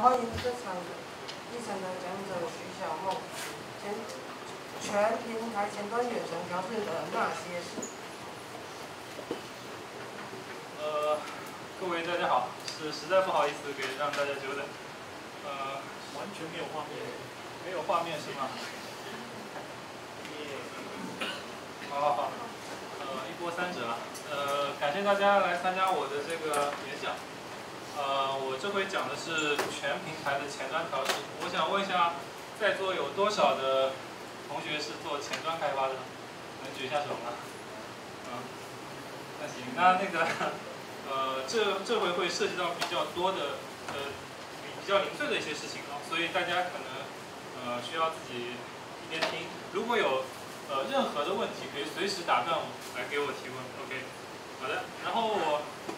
欢迎这场议程的讲者徐小梦，全平台前端远程调试的那些事。 各位大家好，实在不好意思让大家久等。 完全没有画面。 没有画面是吗？好。一波三折。感谢大家来参加我的这个演讲。我这回讲的是全平台的前端调试。我想问一下，在座有多少的同学是做前端开发的？能举一下手吗？那行，那个。这回会涉及到比较多的比较零碎的一些事情啊，所以大家可能需要自己一边听。如果有任何的问题，可以随时打断我来给我提问。OK， 好的。然后我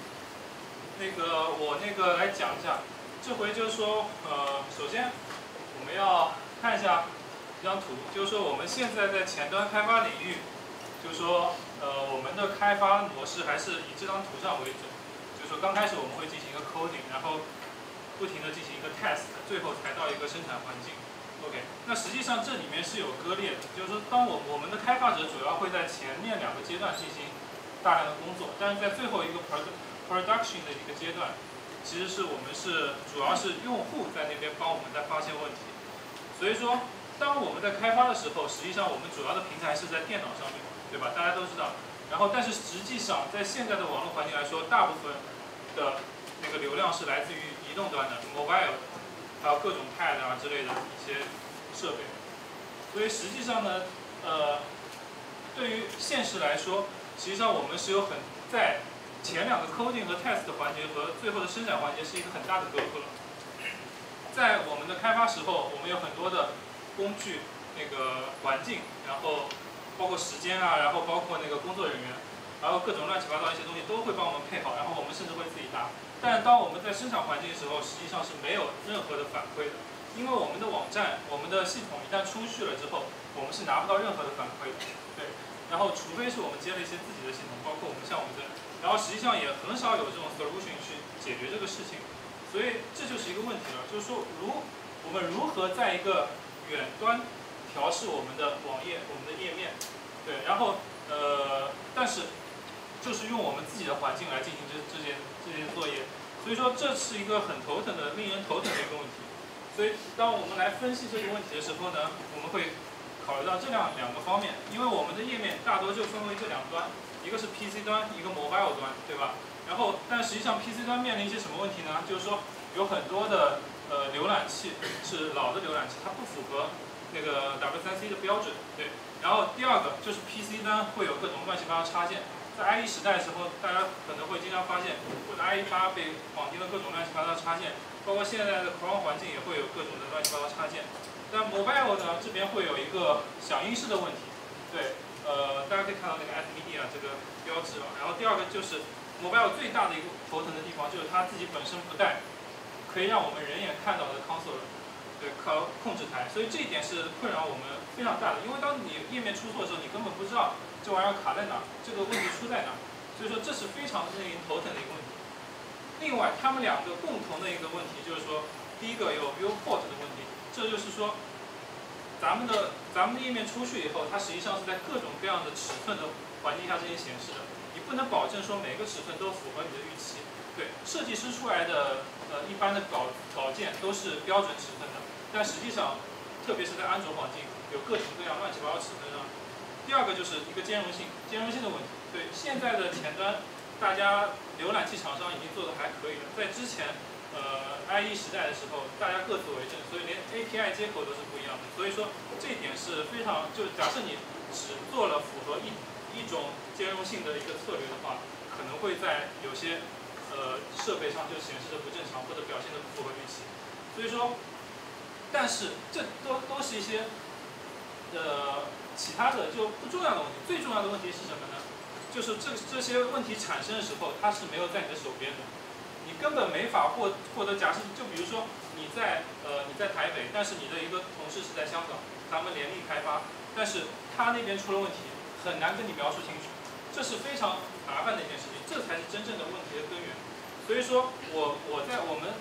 来讲一下，这回就是说首先我们要看一下这张图，就是说我们现在在前端开发领域，就是说我们的开发模式还是以这张图上为准。就是说刚开始我们会进行一个 coding， 然后不停的进行一个 test， 最后才到一个生产环境。OK， 那实际上这里面是有割裂的，就是说当我们的开发者主要会在前面2个阶段进行大量的工作，但是在最后一个 production 的一个阶段，其实是我们主要是用户在那边帮我们在发现问题。所以说当我们在开发的时候，实际上我们主要的平台是在电脑上面，对吧？大家都知道。然后但是实际上在现在的网络环境来说，大部分的那个流量是来自于移动端的 mobile， 还有各种 pad 啊之类的一些设备。所以实际上呢，对于现实来说，实际上我们是有在前2个 coding 和 test 的环节和最后的生产环节是一个很大的隔阂。在我们的开发时候，我们有很多的工具、那个环境，然后包括时间啊，然后包括那个工作人员。然后各种乱七八糟一些东西都会帮我们配好，然后我们甚至会自己搭。但当我们在生产环境的时候，实际上是没有任何的反馈的，因为我们的网站、我们的系统一旦出去了之后，我们是拿不到任何的反馈的。对，然后除非是我们接了一些自己的系统，包括我们像我们这，然后实际上也很少有这种 solution 去解决这个事情。所以这就是一个问题了，就是说我们如何在一个远端调试我们的网页、我们的页面，对，然后但是就是用我们自己的环境来进行这些作业，所以说这是一个很头疼的、令人头疼的一个问题。所以当我们来分析这个问题的时候呢，我们会考虑到这两个方面，因为我们的页面大多就分为这2端，一个是 PC 端，一个 mobile 端，对吧？然后但实际上 PC 端面临一些什么问题呢？就是说有很多的浏览器是老的浏览器，它不符合那个 W3C 的标准，对。然后第2个就是 PC 端会有各种乱七八糟插件。在 IE 时代的时候，大家可能会经常发现，我的 IE8被绑定了各种乱七八糟插件，包括现在的 Chrome 环境也会有各种的乱七八糟插件。但 Mobile 呢，这边会有一个响应式的问题，对，大家可以看到那个 FTD 啊这个标志了。然后第2个就是 Mobile 最大的一个头疼的地方，就是它自己本身不带可以让我们人眼看到的 console， 对，控制台，所以这一点是困扰我们非常大的，因为当你页面出错的时候，你根本不知道这玩意儿卡在哪，这个问题出在哪，所以说这是非常令人头疼的一个问题。另外，他们2个共同的一个问题就是说，第一个有 viewport 的问题，这就是说，咱们的页面出去以后，它实际上是在各种各样的尺寸的环境下进行显示的，你不能保证说每个尺寸都符合你的预期。对，设计师出来的一般的稿件都是标准尺寸的，但实际上，特别是在安卓环境，有各种各样乱七八糟尺寸上。第2个就是一个兼容性的问题。对，现在的前端，大家浏览器厂商已经做得还可以了。在之前，IE 时代的时候，大家各自为政，所以连 API 接口都是不一样的。所以说这一点是非常，就假设你只做了符合一种兼容性的一个策略的话，可能会在有些设备上就显示的不正常，或者表现的不符合预期。所以说，但是这都是一些其他的就不重要的问题。最重要的问题是什么呢？就是这些问题产生的时候，它是没有在你的手边的，你根本没法获得。假设就比如说你在台北，但是你的一个同事是在香港，他们联力开发，但是他那边出了问题，很难跟你描述清楚，这是非常麻烦的一件事情，这才是真正的问题的根源。所以说我们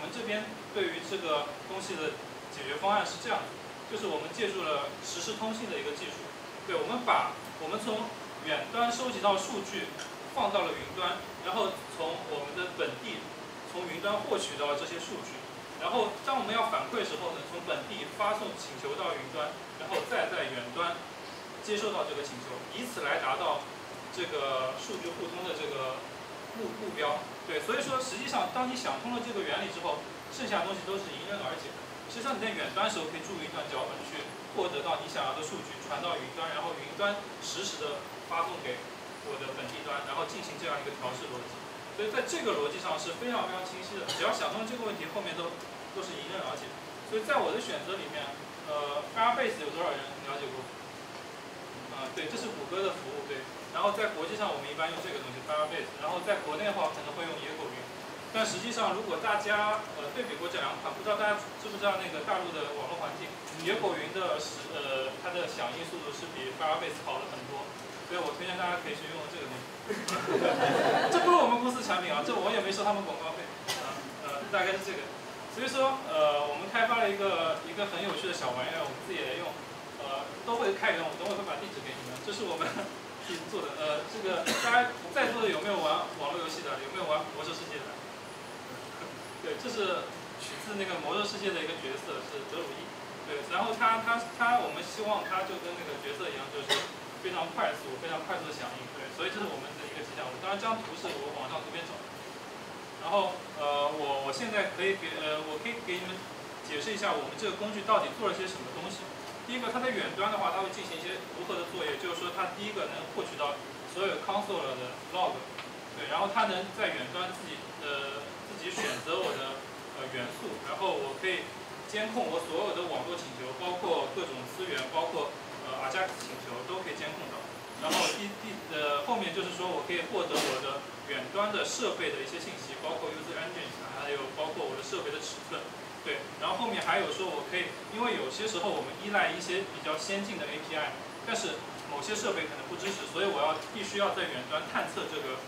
们这边对于这个东西的解决方案是这样的，就是我们借助了实时通信的一个技术，对，我们从远端收集到数据放到了云端，然后从我们的本地从云端获取到这些数据，然后当我们要反馈时候呢，从本地发送请求到云端，然后再在远端接收到这个请求，以此来达到这个数据互通的这个目标。对，所以说实际上当你想通了这个原理之后，剩下的东西都是迎刃而解的。实际上你在远端时候可以注入一段脚本去获得到你想要的数据，传到云端，然后云端实时的发送给我的本地端，然后进行这样一个调试逻辑。所以在这个逻辑上是非常非常清晰的，只要想通这个问题，后面都是迎刃而解。所以在我的选择里面，Firebase 有多少人了解过？对，这是谷歌的服务，对。然后在国际上我们一般用这个东西 Firebase， 然后在国内的话可能会用野狗云。但实际上，如果大家对比过这两款，不知道大家知不知道那个大陆的网络环境，野狗云的它的响应速度是比 Firebase 好了很多，所以我推荐大家可以去用这个东西。这不是我们公司产品啊，这我也没收他们广告费，大概是这个。所以说我们开发了一个很有趣的小玩意儿，我们自己也用，都会开源，我等会会把地址给你们，这是我们自己做的。这个大家在座的有没有玩网络游戏的？有没有玩魔兽世界的？对，这是取自那个魔兽世界的一个角色，是德鲁伊。对，然后我们希望他就跟那个角色一样，就是非常快速的响应。对，所以这是我们的一个吉祥物。当然，这张图是我网上随便找的。然后我现在可以给你们解释一下我们这个工具到底做了些什么东西。第一个，它在远端的话，它会进行一些如何的作业，就是说它第一个能获取到所有 console 的 log， 对，然后它能在远端自己选择我的元素，然后我可以监控我所有的网络请求，包括各种资源，包括Ajax 请求都可以监控到。然后后面就是说我可以获得我的远端的设备的一些信息，包括 user engine， 还有包括我的设备的尺寸。对，然后后面还有说我可以，因为有些时候我们依赖一些比较先进的 API， 但是某些设备可能不支持，所以我必须要在远端探测这个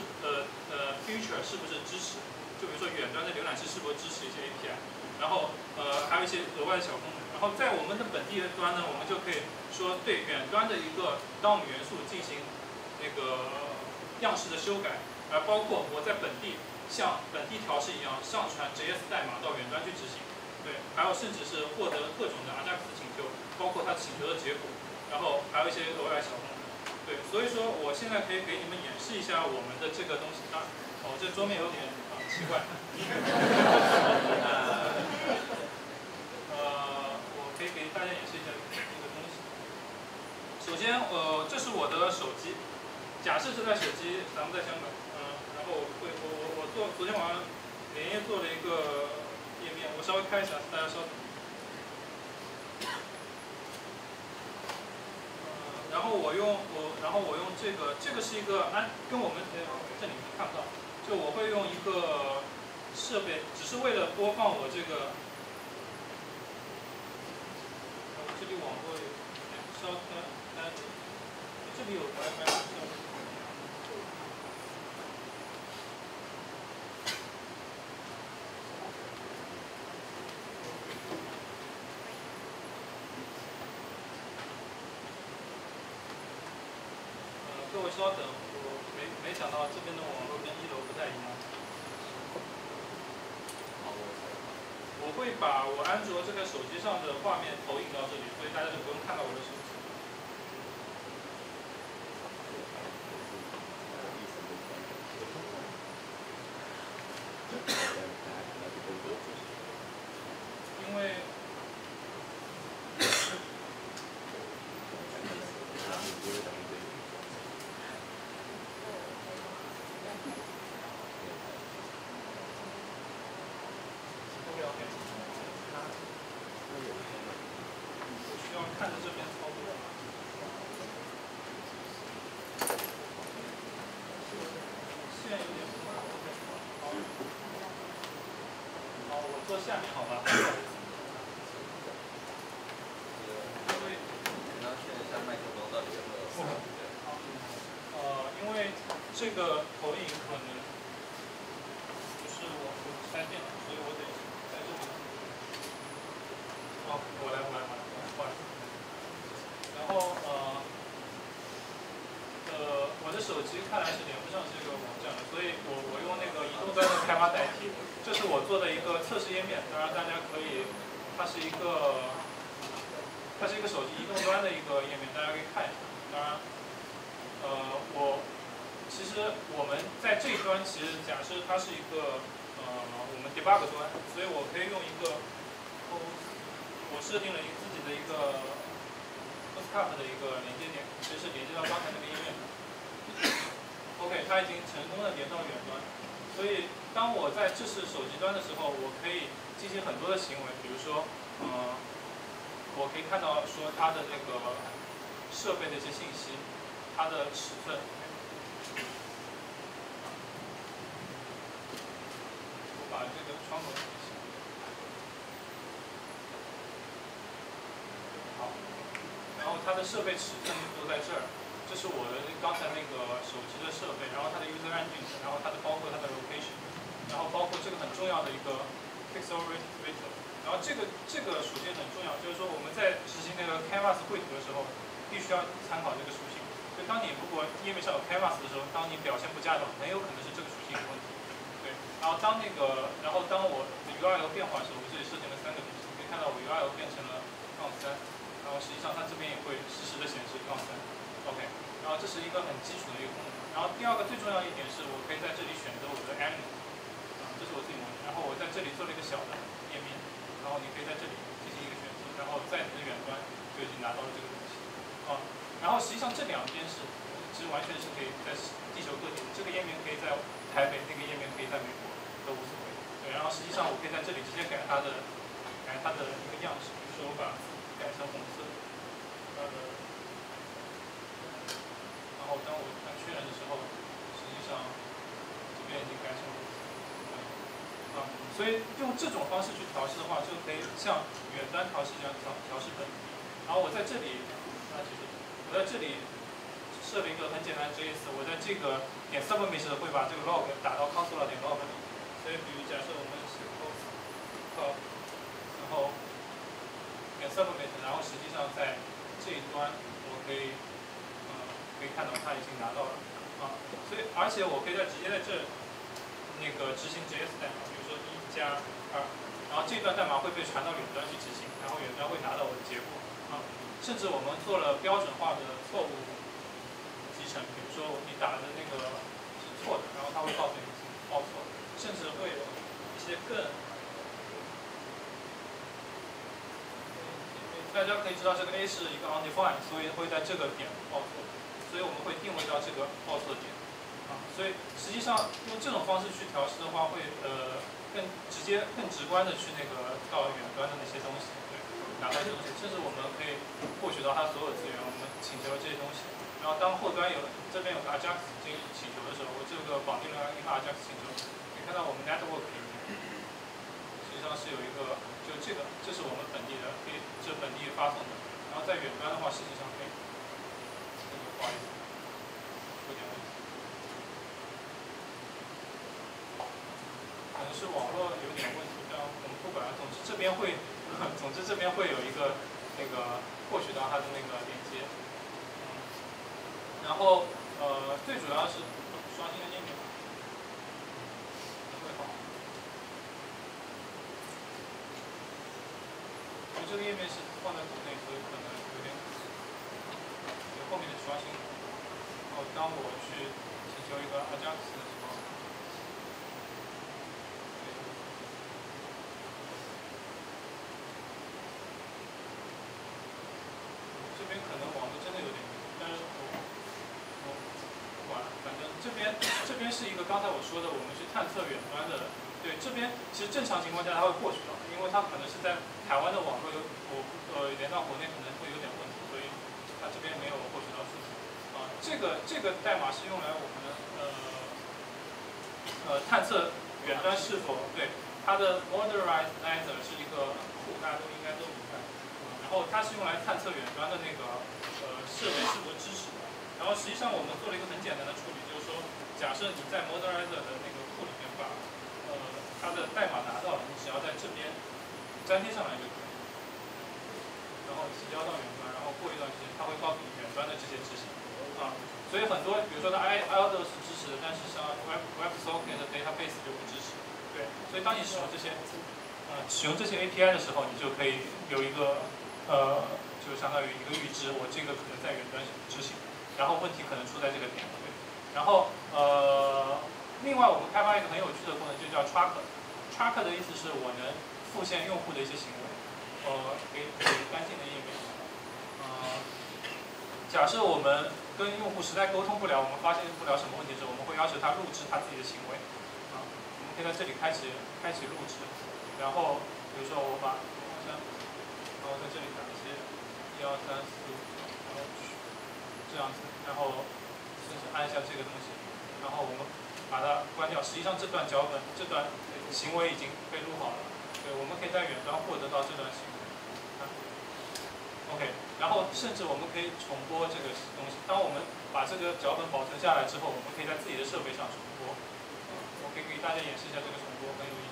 feature 是不是支持。就比如说远端的浏览器是否支持一些 API， 然后还有一些额外的小功能。然后在我们的本地端呢，我们就可以说对远端的一个 DOM 元素进行那个样式的修改，而包括我在本地像本地调试一样上传 JS 代码到远端去执行。对，还有甚至是获得各种的 Ajax 请求，包括它请求的结果，然后还有一些额外小功能。对，所以说我现在可以给你们演示一下我们的这个东西。这桌面有点奇怪。我可以给大家演示一下这个东西。首先，这是我的手机。假设这台手机咱们在香港，然后我昨天晚上连夜做了一个页面，我稍微开一下，大家稍等。然后我用这个是一个跟我们这里面看不到。就我会用一个设备，只是为了播放我这个，这里网络有稍开，这里有 WiFi。各位稍等，我没想到这边的网络跟1楼不太一样。我会把我安卓这个手机上的画面投影到这里，所以大家就不用看到我的手机。因为看着这边操作，线有点不好。好，我坐下面好吧。因为这个投影可能不是我开电脑，所以我得在这里。哦，我来，不好意思。然后我的手机看来是连不上这个网站的，所以我用那个移动端的开发代替。这是我做的一个测试页面，当然大家可以，它是一个手机移动端的一个页面，大家可以看一下。当然，其实我们在这一端，其实假设它是一个我们 debug 端，所以我可以用一个我设定了自己的一个 Bootstrap 的一个连接点，其实是连接到刚才那个页面的。OK， 它已经成功的连到远端，所以当我在这是手机端的时候，我可以进行很多的行为，比如说，我可以看到说它的那个设备的一些信息，它的尺寸。我把这个窗口关起。好，然后它的设备尺寸都在这儿。这是我的刚才那个手机的设备，然后它的 user engine， 然后它的包括它的 location， 然后包括这个很重要的一个 pixel rater， 然后这个属性很重要，就是说我们在执行那个 canvas 绘图的时候，必须要参考这个属性。就当你如果页面上有 canvas 的时候，当你表现不佳的话，很有可能是这个属性有问题。对，然后当我的 URL 变化的时候，我这里设定了3个东西，可以看到我 URL 变成了-3，然后实际上它这边也会实时的显示-3。OK， 然后这是一个很基础的一个功能。然后第二个最重要一点是我可以在这里选择我的 element， 这是我自己模拟。然后我在这里做了一个小的页面，然后你可以在这里进行一个选择，然后在你的远端就已经拿到了这个东西。然后实际上这两边其实完全是可以在地球各地，这个页面可以在台北，那个页面可以在美国，都无所谓。对，然后实际上我可以在这里直接改它的一个样式，比如说我把改成红色，然后当我按确认的时候，实际上这边已经改成了所以用这种方式去调试的话，就可以像远端调试一样调试本体。然后我在这里设了一个很简单的 JS， 我在这个点 submit 会把这个 log 打到 console.log 里。所以比如假设我们写 post， 然后点 submit， 然后实际上在这一端我可以看到它已经拿到了所以而且我可以直接在这那个执行 JS 代码，比如说1+2，然后这段代码会被传到远端去执行，然后远端会拿到我的结果甚至我们做了标准化的错误集成，比如说你打的那个是错的，然后它会告诉你报错，甚至会有一些更大家可以知道这个 A 是一个 undefined， 所以会在这个点报错，所以我们会定位到这个报错点所以实际上用这种方式去调试的话，会更直接、更直观的去到远端的那些东西，对，拿到这些东西，甚至我们可以获取到它所有资源，我们请求这些东西。然后当后端这边有个 Ajax 进行请求的时候，我这个绑定了一个 Ajax 请求，可以看到我们 network 里面实际上是有一个，就这是我们本地的，这本地发送的。然后在远端的话，实际上可以，不好意思，有点问题。可能是网络有点问题，但我们不管了。总之这边会有一个获取到它的那个连接，然后最主要是刷新的页面会好。因为这个页面是放在国内，所以可能有点后面的刷新。然后当我去请求一个 Ajax 的时候。这边可能网络真的有点问题，但是我不管了，反正这边是一个刚才我说的，我们去探测远端的。对，这边其实正常情况下它会获取到，因为它可能是在台湾的网络连到国内可能会有点问题，所以它这边没有获取到数据。这个代码是用来我们探测远端是否对它的 moderizer 是一个库，大家应该都明白。然后它是用来探测远端的那个设备是否支持的。然后实际上我们做了一个很简单的处理，就是说，假设你在 moderizer 的那个库里面把它的代码拿到了，你只要在这边粘贴上来就可以，然后提交到远端，然后过一段时间它会告诉你远端的这些执行啊。所以很多，比如说它 IDLE 是支持的，但是像 WebSocket 的 database 就不支持。对，所以当你使用这些API 的时候，你就可以有一个就相当于一个预知，我这个可能在远端执行，然后问题可能出在这个点。对，然后另外我们开发一个很有趣的功能，就叫 Tracker。Tracker 的意思是我能复现用户的一些行为，给干净的页面。假设我们跟用户实在沟通不了，我们发现不了什么问题时，我们会要求他录制他自己的行为。我们可以在这里开启录制，然后比如说我把然后在这里打一些1、2、3、4、5，然后这样子，然后甚至按一下这个东西，然后我们把它关掉。实际上这段脚本这段行为已经被录好了，对，我们可以在远端获得到这段行为。OK， 然后甚至我们可以重播这个东西。当我们把这个脚本保存下来之后，我们可以在自己的设备上重播。我可以给大家演示一下这个重播，很有意思。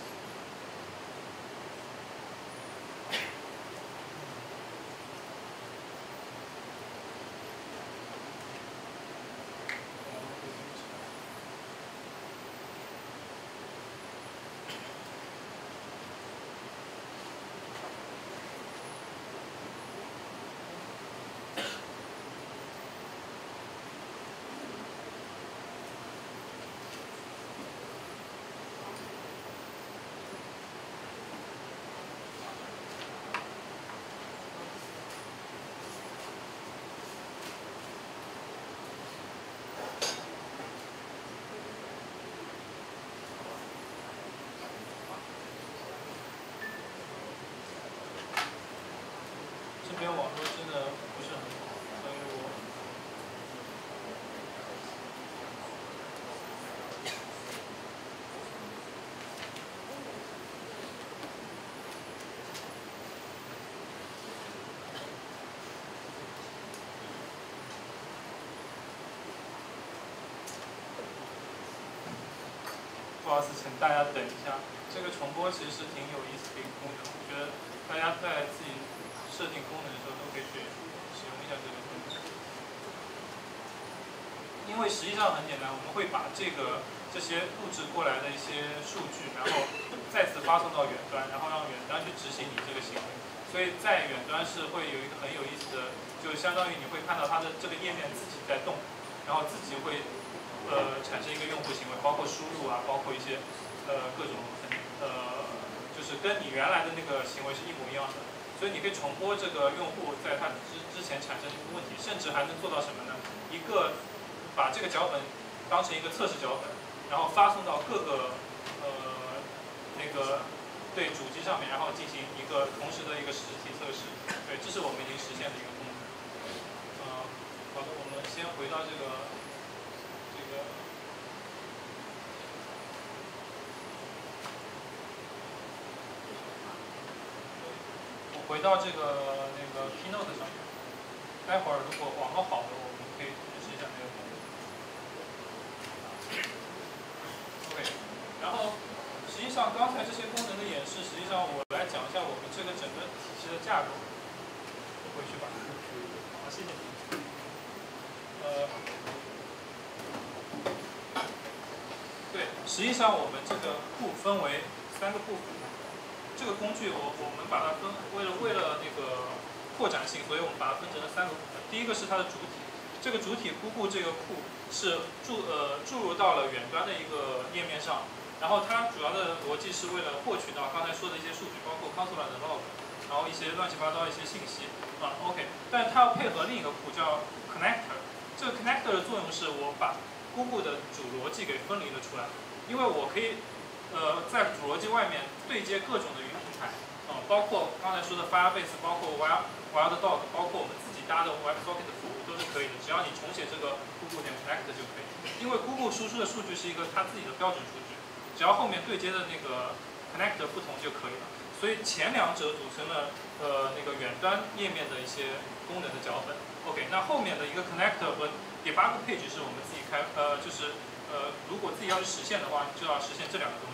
这边网络真的不是很好，所以我不好意思，请大家等一下。这个重播其实是挺有意思的一个功能，我觉得大家在自己设定功能的时候都可以去使用一下这个功能。因为实际上很简单，我们会把这些录制过来的一些数据，然后再次发送到远端，然后让远端去执行你这个行为。所以在远端是会有一个很有意思的，就相当于你会看到它的这个页面自己在动，然后自己会产生一个用户行为，包括输入啊，包括一些各种就是跟你原来的那个行为是一模一样的。所以你可以重播这个用户在他之前产生的一个问题，甚至还能做到什么呢？把这个脚本当成一个测试脚本，然后发送到各个对主机上面，然后进行一个同时的一个实体测试。对，这是我们已经实现的一个功能。好的，我们先回到这个。回到这个Keynote 上面，待会儿如果网络好的，我们可以演示一下那个功能。OK， 然后实际上刚才这些功能的演示，实际上我来讲一下我们这个整个体系的架构。回去吧。好，谢谢。对，实际上我们这个库分为3个部分。这个工具我们把它为了那个扩展性，所以我们把它分成了3个部分。第一个是它的主体，这个主体Google这个库是注入到了远端的一个页面上，然后它主要的逻辑是为了获取到刚才说的一些数据，包括 console 的 log， 然后一些乱七八糟一些信息OK， 但它要配合另一个库叫 connector， 这个 connector 的作用是我把 Google 的主逻辑给分离了出来，因为我可以在主逻辑外面对接各种的云平台，包括刚才说的 Firebase， 包括 WildDog， 包括我们自己搭的 WebSocket 的服务都是可以的，只要你重写这个 Google.connect 就可以。因为 Google 输出的数据是一个它自己的标准数据，只要后面对接的那个 connect 不同就可以了。所以前2者组成了那个远端页面的一些功能的脚本。OK， 那后面的一个 connector 和 debug page 是我们自己如果自己要去实现的话，就要实现这2个东西。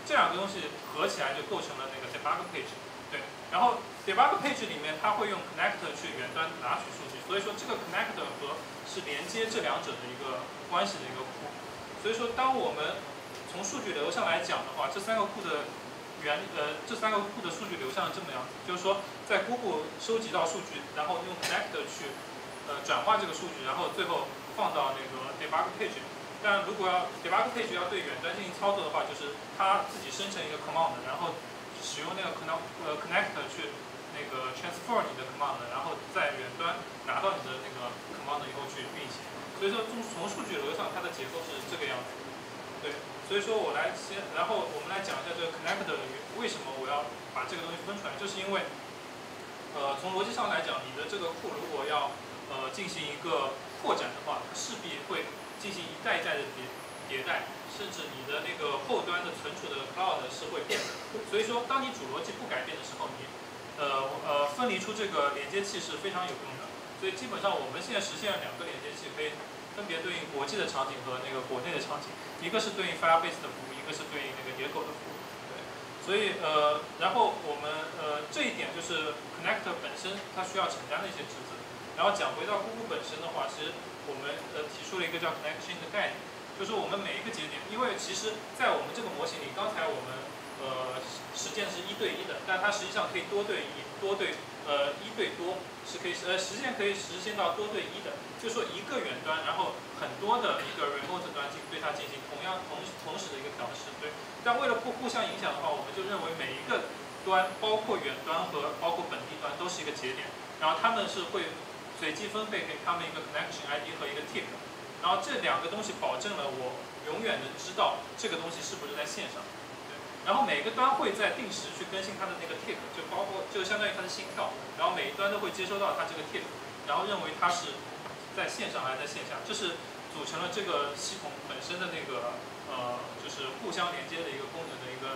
这两个东西合起来就构成了那个 debug page。对，然后 debug page 里面它会用 connector 去远端拿取数据，所以说这个 connector 是连接这两者的一个关系的一个库。所以说，当我们从数据流上来讲的话，这三个库的数据流向是这么样子，就是说在 Google 收集到数据，然后用 connector 去转化这个数据，然后最后放到那个 debug page。但如果要 debug page 要对远端进行操作的话，就是它自己生成一个 command， 然后使用那个 connector 去那个 transfer 你的 command， 然后在远端拿到你的那个 command 以后去运行。所以说从数据流上它的结构是这个样子。对，所以说然后我们来讲一下这个 connector 为什么我要把这个东西分出来，就是因为从逻辑上来讲，你的这个库如果要进行一个扩展的话，势必会进行一代一代的迭代，甚至你的那个后端的存储的 cloud 是会变的。所以说，当你主逻辑不改变的时候，你分离出这个连接器是非常有用的。所以基本上我们现在实现了两个连接器，可以分别对应国际的场景和那个国内的场景，一个是对应 Firebase 的服务，一个是对应那个野狗的服务。对，所以然后我们这一点就是 connector 本身它需要承担的一些职责。然后讲回到 Google 本身的话，其实我们提出了一个叫 connection 的概念，就是我们每一个节点，因为其实在我们这个模型里，刚才我们实践是1对1的，但它实际上可以1对多是可以实现可以实现到2对1的，就是说一个远端，然后很多的一个 remote 端对它进行同时的一个调试。对，但为了不互相影响的话，我们就认为每一个端，包括远端和包括本地端都是一个节点，然后它们是会随机分配给他们一个 connection ID 和一个 tick， 然后这两个东西保证了我永远能知道这个东西是不是在线上。然后每个端会在定时去更新它的那个 tick， 就相当于它的心跳，然后每一端都会接收到它这个 tick， 然后认为它是在线上还是在线下，这是组成了这个系统本身的那个就是互相连接的一个功能的一个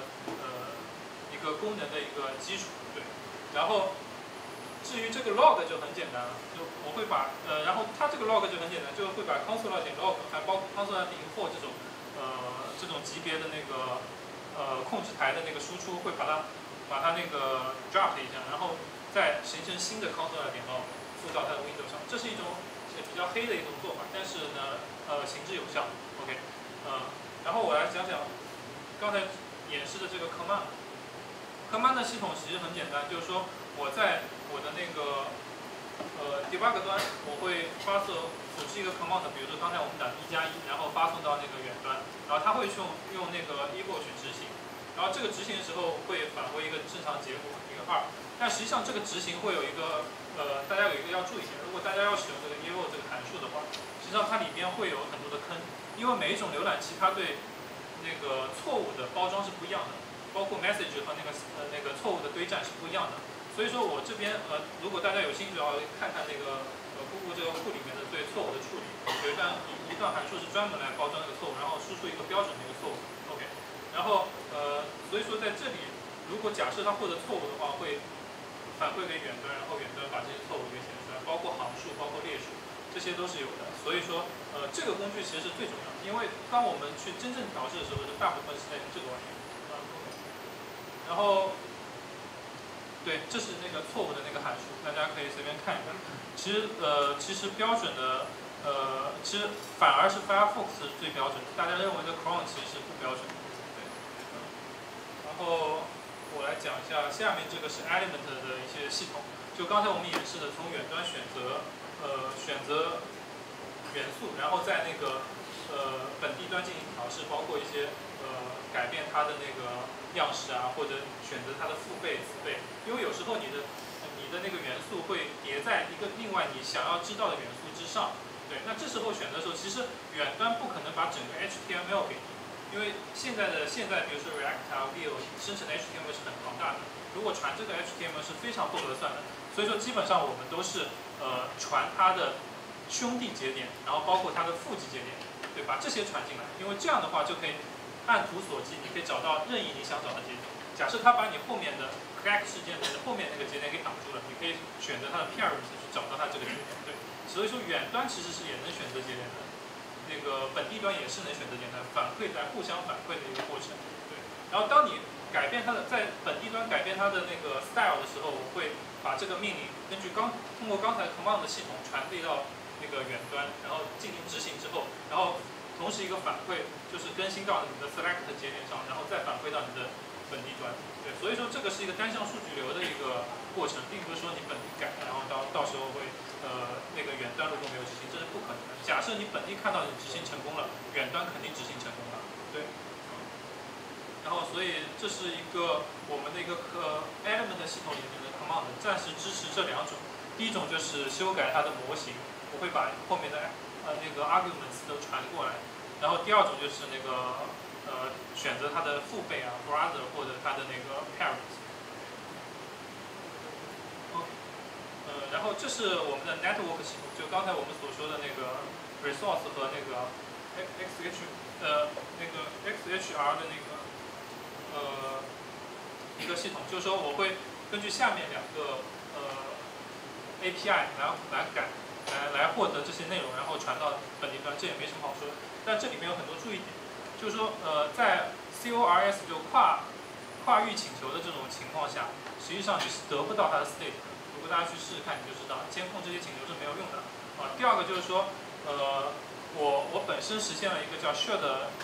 基础。对，然后至于这个 log 就很简单了，就我会把然后它这个 log 就很简单，就会把 console.log 还包括 console.info 这种级别的那个控制台的那个输出，会把它那个 drop 一下，然后再形成新的 console.log 附到它的 Windows 上。这是一种比较黑的一种做法，但是呢行之有效。OK， 然后我来讲讲刚才演示的这个 command 的系统其实很简单，就是说我在我的那个debug 端，我会组织一个 command， 比如说刚才我们打1+1，然后发送到那个远端，然后它会用那个 eagle 去执行，然后这个执行的时候会返回一个正常结果，一个2。但实际上这个执行会有一个大家有一个要注意一下，如果大家要使用这个 eagle 这个函数的话，实际上它里边会有很多的坑，因为每一种浏览器它对那个错误的包装是不一样的，包括 message 和那个错误的堆栈是不一样的。所以说我这边如果大家有兴趣的话，看看那个Google 这个库里面的对错误的处理，有一段函数是专门来包装这个错误，然后输出一个标准的一个错误。OK， 然后所以说在这里，如果假设它获得错误的话，会反馈给远端，然后远端把这些错误给显示出来，包括行数，包括列数，这些都是有的。所以说这个工具其实是最重要的，因为当我们去真正调试的时候，大部分是在用这个玩意。然后对，这是那个错误的那个函数，大家可以随便看一看。其实标准的其实反而是 Firefox 是最标准的，大家认为的 Chrome 其实是不标准的。对，然后我来讲一下下面这个是 Element 的一些系统，就刚才我们演示的，从远端选择元素，然后在那个本地端进行调试，包括一些改变它的那个样式啊，或者选择它的父辈、子辈，因为有时候你的那个元素会叠在一个另外你想要知道的元素之上。对，那这时候选择的时候，其实远端不可能把整个 HTML 给你，因为现在比如说 React 啊、Vue 生成的 HTML 是很庞大的，如果传这个 HTML 是非常不合算的。所以说基本上我们都是传它的兄弟节点，然后包括它的父级节点，对，把这些传进来，因为这样的话就可以按图索骥，你可以找到任意你想找的节点。假设它把你后面的 crack 事件的后面那个节点给挡住了，你可以选择它的 parent 去找到它这个节点。对，所以说远端其实是也能选择节点的，那个本地端也是能选择节点的，互相反馈的一个过程。对， 然后当你改变它的在本地端改变它的那个 style 的时候，我会把这个命令根据通过刚才 command 的系统传递到那个远端，然后进行执行之后，然后同时一个反馈就是更新到你的 select 节点上，然后再反馈到你的本地端。对，所以说这个是一个单向数据流的一个过程，并不是说你本地改，然后到时候会那个远端如果没有执行，这是不可能的。假设你本地看到你执行成功了，远端肯定执行成功了。对。然后，所以这是一个我们的一个element 系统里面的 command， 暂时支持这两种。第一种就是修改它的模型，我会把后面的那个 arguments 都传过来。然后第二种就是那个选择它的父辈啊 brother 或者它的那个 parent。然后这是我们的 network 系统，就刚才我们所说的那个 resource 和那个 XHR 的那个一个系统，就是说我会根据下面两个API 来获得这些内容，然后传到本地端，这也没什么好说的。但这里面有很多注意点，就是说在 CORS 就跨域请求的这种情况下，实际上你是得不到它的 state 的。如果大家去试试看，你就知道监控这些请求是没有用的。第二个就是说我本身实现了一个叫 shared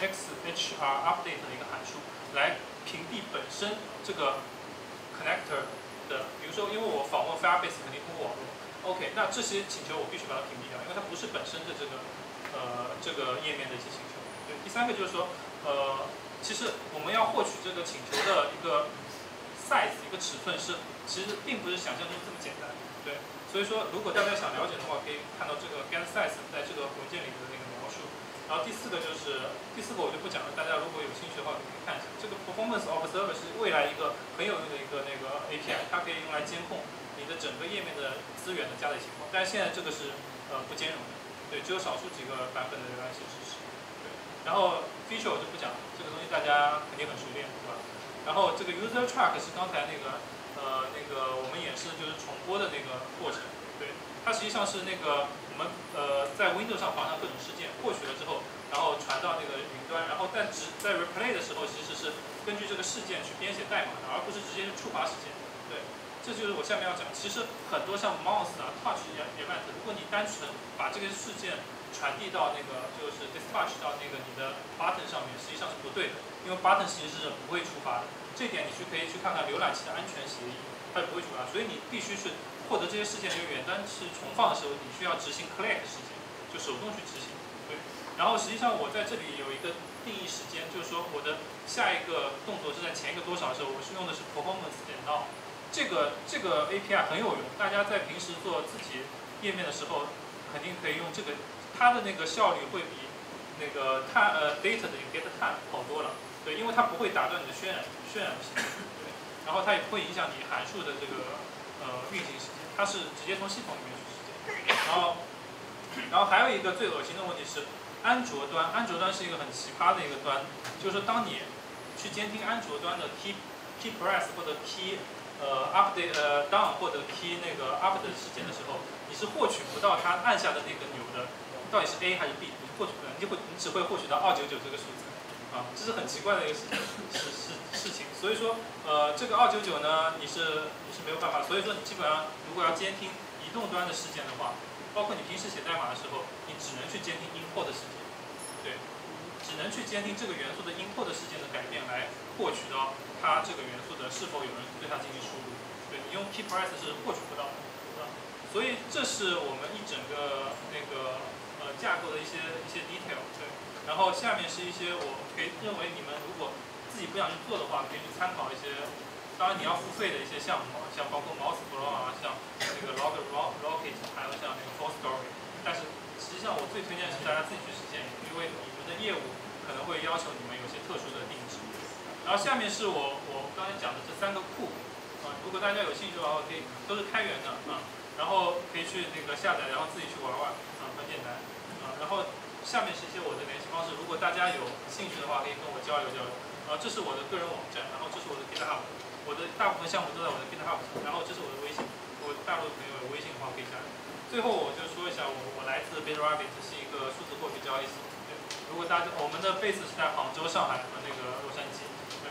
XHR update 的一个函数，来屏蔽本身这个 connector 的，比如说因为我访问 Firebase 肯定通过网络 ，OK， 那这些请求我必须把它屏蔽掉，因为它不是本身的这个页面的一些请求。对，第三个就是说其实我们要获取这个请求的一个 size 一个尺寸其实并不是想象中这么简单。对，所以说如果大家想了解的话，可以看到这个 get size 在这个文件里的那个描述。然后第四个我就不讲了，大家如果有兴趣的话可以看一下。这个 performance observer 是未来一个很有用的一个那个 API， 它可以用来监控你的整个页面的资源的加载情况。但是现在这个是不兼容的，对，只有少数几个版本的浏览器支持。对，然后 feature 我就不讲了，这个东西大家肯定很熟练，对吧？然后这个 user track 是刚才那个我们演示就是重播的那个过程，对，它实际上是那个我们在 Windows 上绑上各种事件，获取了之后，然后传到那个云端，然后在 replay 的时候，其实是根据这个事件去编写代码的，而不是直接是触发事件。对，这就是我下面要讲。其实很多像 mouse 啊、touch event， 如果你单纯把这个事件传递到那个就是 dispatch 到那个你的 button 上面，实际上是不对的，因为 button 其实是不会触发的。这一点你可以去看看浏览器的安全协议，它是不会触发，所以你必须是获得这些事件的远端是重放的时候，你需要执行 collect 事件，就手动去执行。对，然后实际上我在这里有一个定义时间，就是说我的下一个动作是在前一个多少的时候，我是用的是 performance 点到。这个 API 很有用，大家在平时做自己页面的时候，肯定可以用这个，它的那个效率会比那个data 的 get time 好多了。对，因为它不会打断你的渲染性，对，然后它也不会影响你函数的这个运行时间，它是直接从系统里面去实现。然后还有一个最恶心的问题是，安卓端是一个很奇葩的一个端，就是说当你去监听安卓端的 key press 或者 key update down 或者 key 那个 up 的事件的时候，你是获取不到它按下的那个钮的到底是 A 还是 B， 你获取不到，你只会获取到299这个数字。这是很奇怪的一个事情，所以说这个299呢，你是没有办法，所以说你基本上如果要监听移动端的事件的话，包括你平时写代码的时候，你只能去监听 import 的事件，对，只能去监听这个元素的 import 事件的改变来获取到它这个元素的是否有人对它进行输入，对，你用 key press 是获取不到的，所以这是我们一整个那个架构的一些 detail， 对。然后下面是一些我可以认为你们如果自己不想去做的话，可以去参考一些，当然你要付费的一些项目，像包括 Mouseflow 啊，像那个 Rocket， 还有像那个 ForStory。但是实际上我最推荐是大家自己去实现，因为你们的业务可能会要求你们有些特殊的定制。然后下面是我刚才讲的这3个库，如果大家有兴趣的话，可以都是开源的然后可以去那个下载，然后自己去玩很简单然后下面是一些我的联系方式，如果大家有兴趣的话，可以跟我交流交流。这是我的个人网站，然后这是我的 GitHub， 我的大部分项目都在我的 GitHub 上，然后这是我的微信，我大陆朋友有微信的话可以加。最后我就说一下，我来自 BitRabbit， 是一个数字货币交易所。对，如果我们的 base 是在杭州、上海和那个洛杉矶，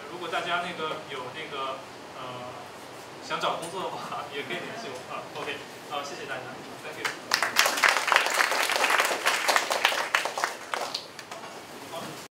如果大家有想找工作的话，也可以联系我啊。